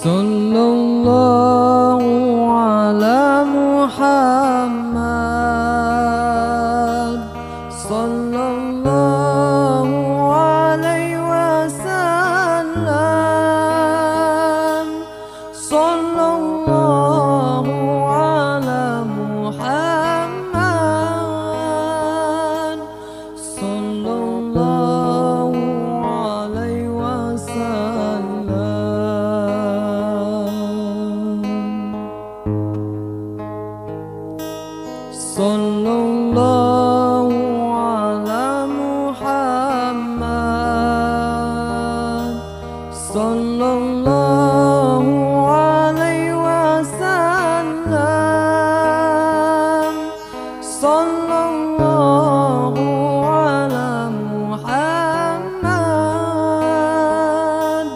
Sallallahu ala Muhammad, sallallahu alaihi wasallam, sallallahu ala Muhammad, sallallahu alaihi wasallam. Sallallahu ala Muhammad, sallallahu alaihi wasallam, sallallahu ala Muhammad,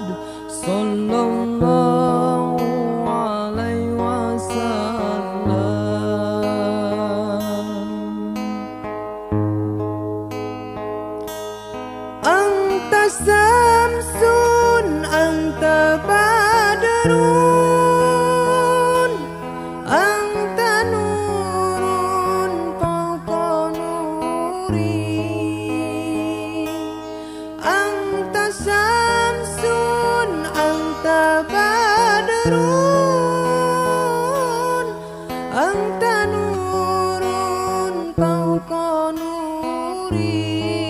sallallahu alaihi wasallam. Anta samsun, anta badrun, anta nurun fawqa nuri. Anta samsun, anta badrun, anta nurun fawqa nuri.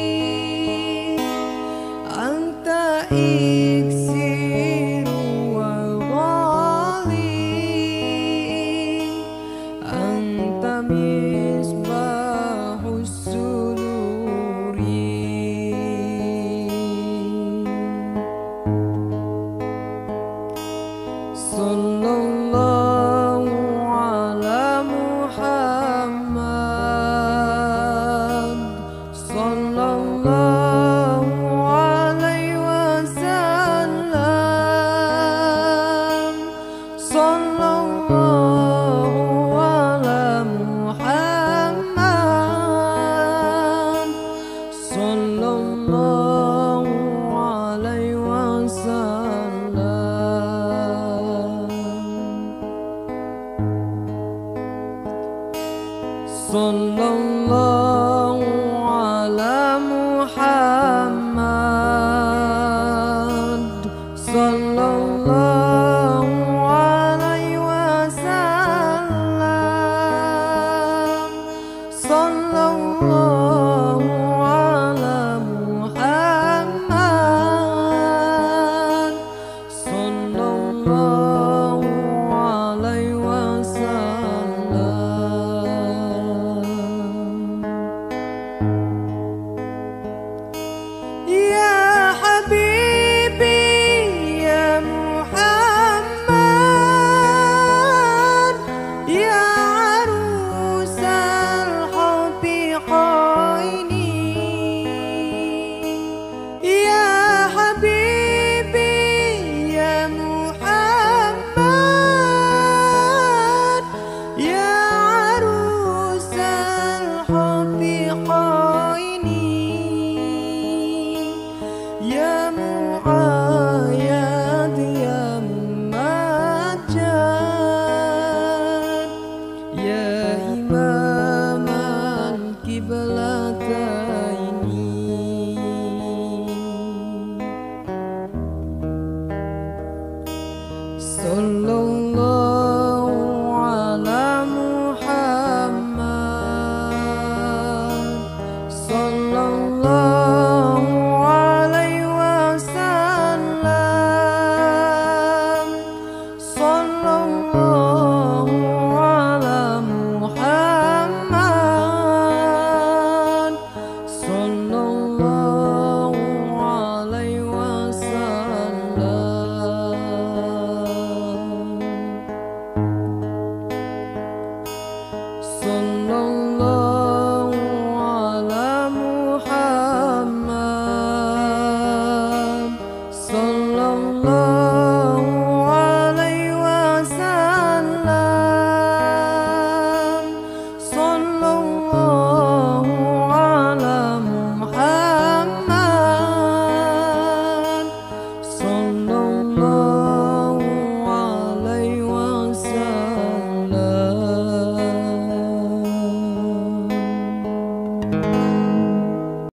Anta iksiru wal ghali, anta misbahus sururi. Sallallahu ala Muhammad, sallallahu alaihi wasallam, sallallahu ala Muhammad, sallallahu alaihi wasallam. Sallallahu ala Muhammad, sallallahu alaihi wasallam, sallallahu ala Muhammad, sallallahu alaihi wasallam. Ya Habibi ya Muhammad, ya arusal hubbi qaini. Ya Habibi ya Muhammad, ya arusal hubbi qaini. Ya mu'ayyad ya mumajjad, ya imaman qiblatain.